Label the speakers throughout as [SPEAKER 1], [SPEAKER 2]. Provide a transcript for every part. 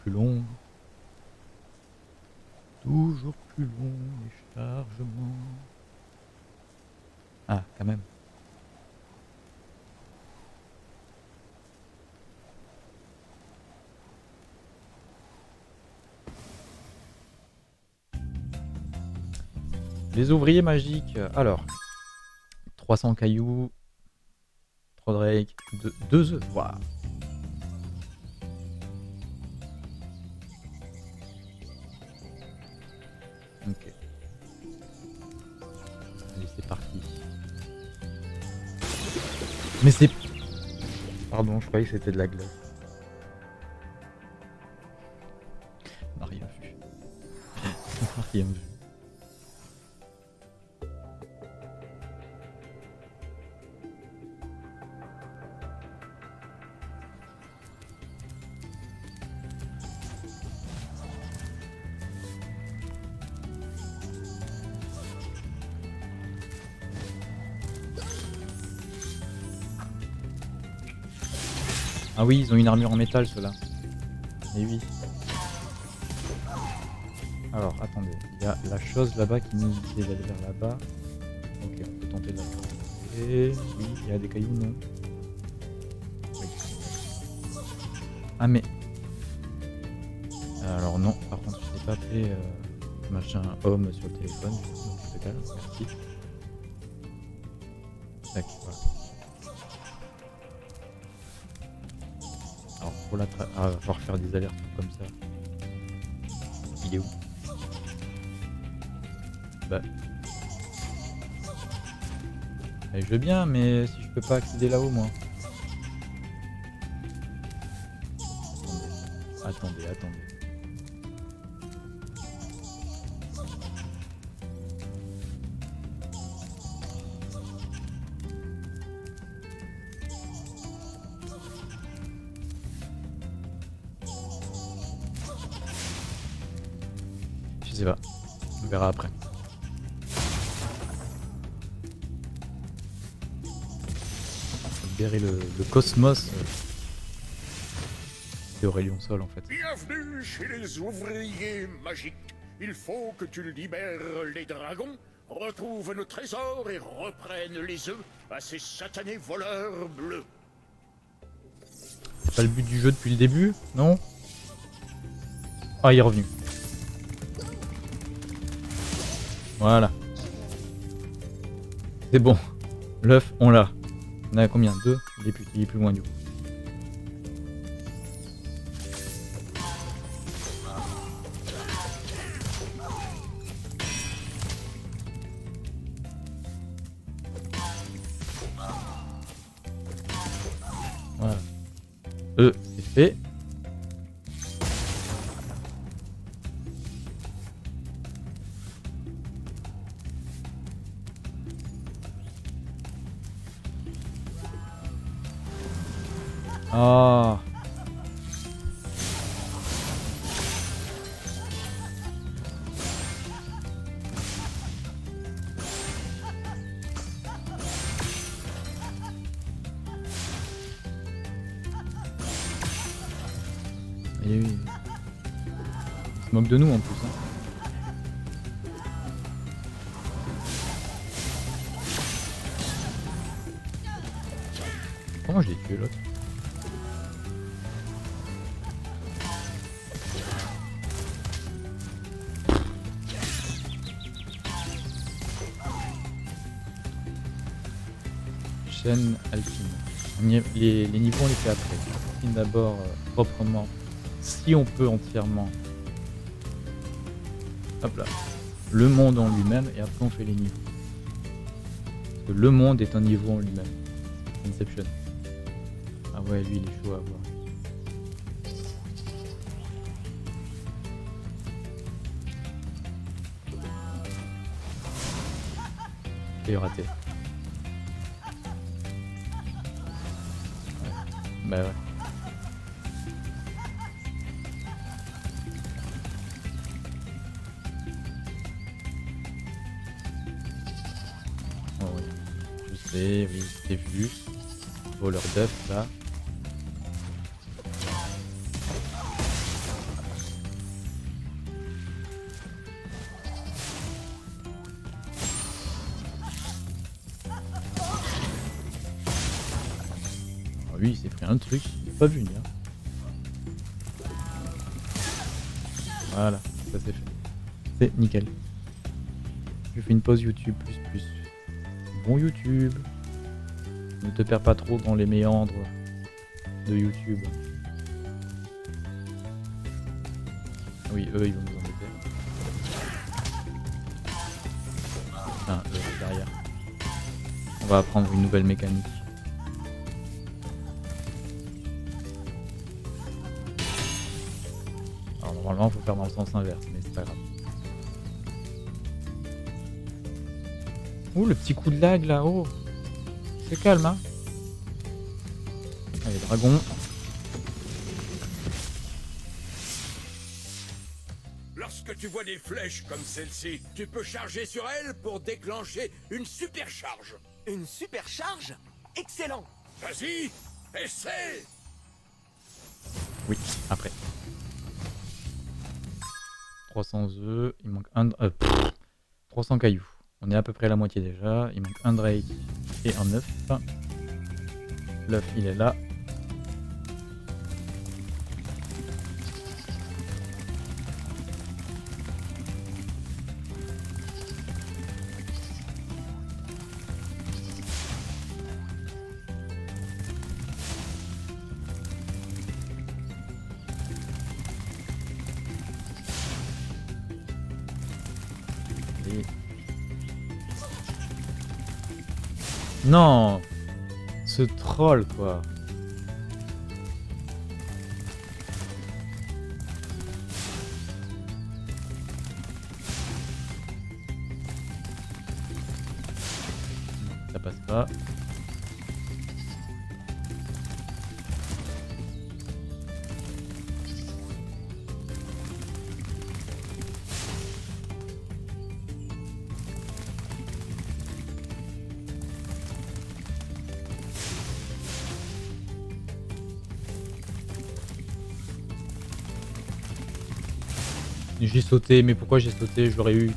[SPEAKER 1] plus long. Toujours plus long les chargements. Ah, quand même. Les ouvriers magiques. Alors, 300 cailloux, 3 Drake, 2 œufs. Waouh. Ok. Allez, c'est parti. Mais c'est... Pardon, je croyais que c'était de la glace. On n'a rien vu. On n'a rien vu. Ah oui, ils ont une armure en métal, ceux-là. Mais oui. Alors, attendez. Il y a la chose là-bas qui nous dit d'aller vers là-bas. Ok, on peut tenter de la faire. Et oui, il y a des cailloux, non. Oui. Ah mais... Alors non, par contre, je n'ai pas fait machin homme sur le téléphone. Donc c'est calme, merci. Tac, voilà. Alors pour la ah, va falloir faire des alertes comme ça. Il est où? Bah. Allez, je veux bien, mais si je peux pas accéder là-haut, moi. Attendez, attendez. Je sais pas. On verra après. Libérer le cosmos d'Aurélien Sol en fait.
[SPEAKER 2] Bienvenue chez les ouvriers magiques. Il faut que tu libères les dragons, retrouves nos trésors et reprennes les œufs à ces satanés voleurs bleus.
[SPEAKER 1] C'est pas le but du jeu depuis le début, non? Ah, il est revenu. Voilà. C'est bon. L'œuf, on l'a. On a combien? 2? Il est plus loin du coup. Voilà. C'est fait. Ah. Et oui. Il se moque de nous en plus. Hein. Comment je l'ai tué l'autre? Chaîne alpine. Les niveaux on les fait après. On finit d'abord proprement, si on peut entièrement. Hop là. Le monde en lui-même et après on fait les niveaux. Parce que le monde est un niveau en lui-même. Inception. Ah ouais, lui il est chaud à voir. Et raté. Bah ouais. Oh oui. Je sais, oui, j'ai vu. Voleur d'œuf là. lui, il s'est pris un truc, il n'a pas vu venir. Voilà, ça c'est fait. C'est nickel. Je fais une pause YouTube plus. Bon YouTube. Ne te perds pas trop dans les méandres de YouTube. Oui, eux ils vont nous embêter. Ah, eux derrière. On va apprendre une nouvelle mécanique. Alors normalement il faut faire dans le sens inverse, mais c'est pas grave. Ouh, le petit coup de lag là-haut. C'est calme, hein. Allez, dragon.
[SPEAKER 2] Lorsque tu vois des flèches comme celle-ci, tu peux charger sur elles pour déclencher une supercharge.
[SPEAKER 3] Une supercharge? Excellent!
[SPEAKER 2] Vas-y, essaie!
[SPEAKER 1] Oui, après. 300 œufs, il manque 300 cailloux. On est à peu près à la moitié déjà. Il manque un Drake et un œuf. L'œuf, il est là. Et... Non, ce troll quoi. Ça passe pas. J'ai sauté, mais pourquoi j'ai sauté? J'aurais eu...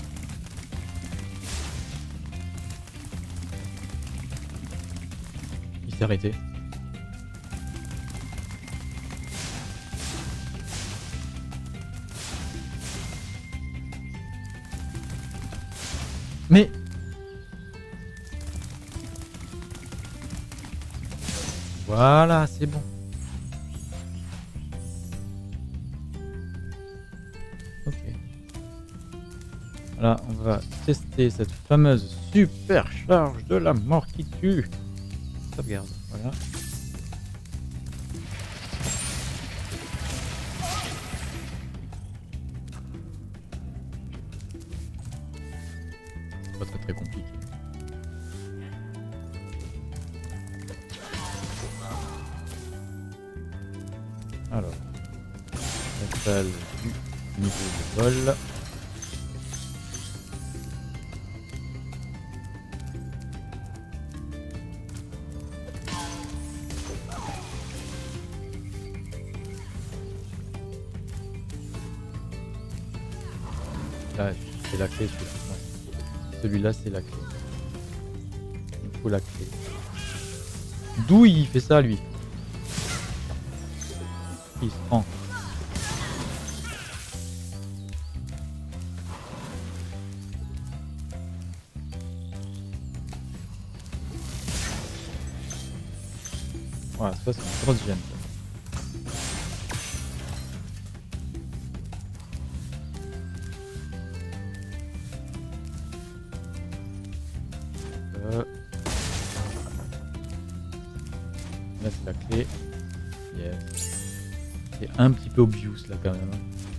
[SPEAKER 1] Il s'est arrêté. Mais... Voilà, c'est bon. Ok. Là, on va tester cette fameuse super charge de la mort qui tue. Sauvegarde, voilà. C'est pas très compliqué. Alors, installe du niveau de vol. Là, c'est la clé celui-là. Ouais. Celui-là, c'est la clé. Il faut la clé. D'où il fait ça, lui? Il se prend. Voilà, ça c'est une grosse gemme. Là c'est la clé. Yes. C'est un petit peu obvious là quand même.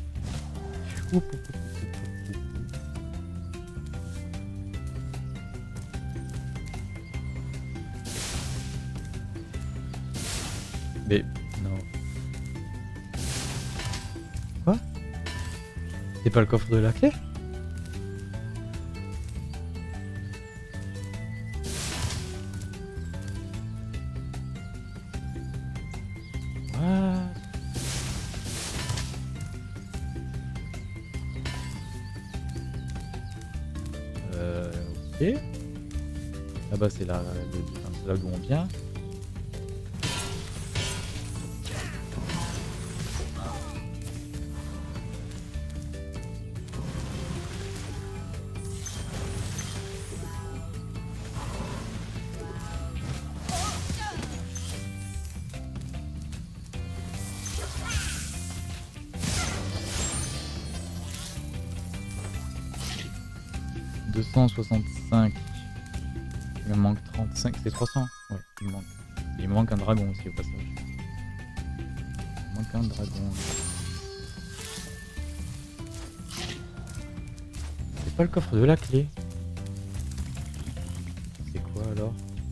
[SPEAKER 1] Mais non. Quoi? C'est pas le coffre de la clé? What? Ok. Là-bas c'est là, c'est là d'où on vient. 265. Il me manque 35. C'est 300. Ouais, il me manque un dragon aussi au passage. Il me manque un dragon. C'est pas le coffre de la clé. C'est quoi alors?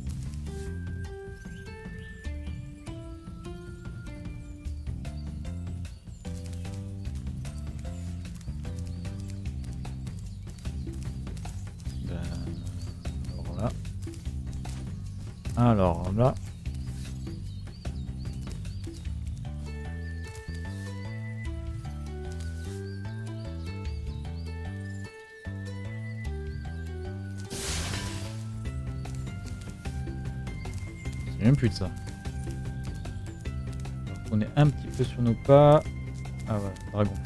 [SPEAKER 1] Alors là, c'est même plus de ça. On est un petit peu sur nos pas. Ah voilà, dragon.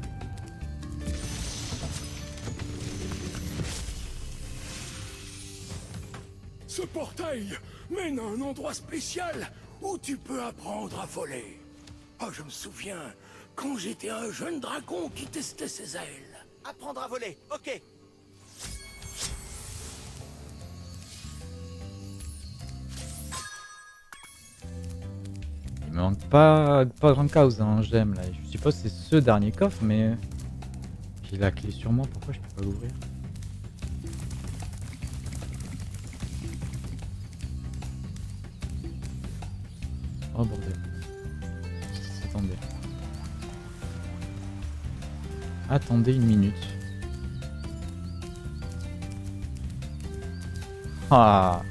[SPEAKER 2] Ce portail mène à un endroit spécial où tu peux apprendre à voler. Oh, je me souviens, quand j'étais un jeune dragon qui testait ses ailes.
[SPEAKER 3] Apprendre à voler, ok.
[SPEAKER 1] Il me manque pas grande cause hein, j'aime là. Je suppose que c'est ce dernier coffre, mais j'ai la clé sur moi. Pourquoi je peux pas l'ouvrir? Oh bordel. Attendez. Attendez une minute. Ah.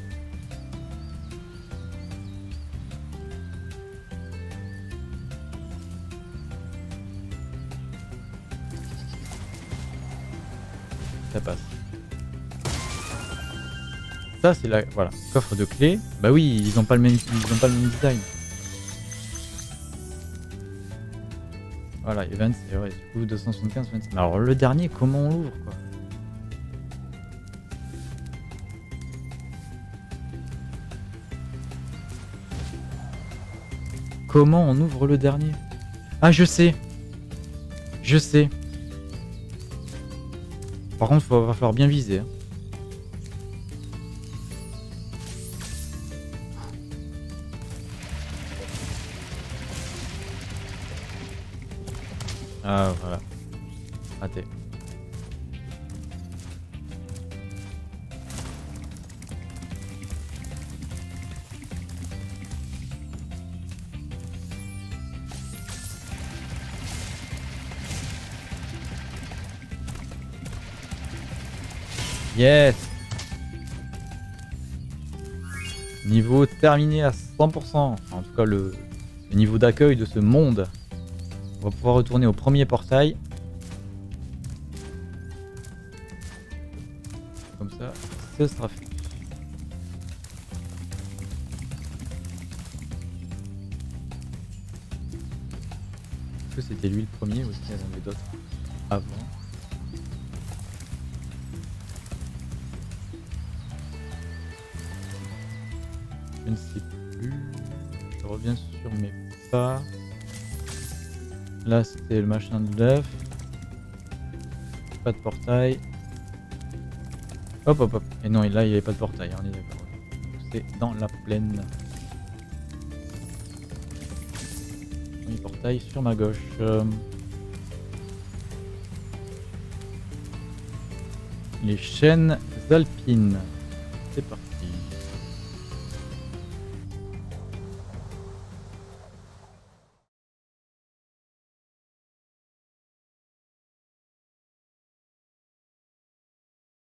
[SPEAKER 1] Ça passe. Ça c'est la voilà coffre de clés. Bah oui ils ont pas le même design. Voilà, events, et ouais, du coup 275, 25. Alors le dernier, comment on l'ouvre quoi? Comment on ouvre le dernier? Ah je sais. Je sais. Par contre, va falloir bien viser. Hein. Ah voilà. Raté. Yes. Niveau terminé à 100%. En tout cas le niveau d'accueil de ce monde. On va pouvoir retourner au premier portail. Comme ça, ce sera fait. Est-ce que c'était lui le premier ou est-ce qu'il y en avait d'autres avant? Je ne sais plus. Je reviens sur mes pas. Là c'était le machin de l'œuf. Pas de portail. Hop hop hop. Et non, là il n'y avait pas de portail, on est d'accord. C'est dans la plaine. Premier portail sur ma gauche. Les chaînes alpines. C'est parti.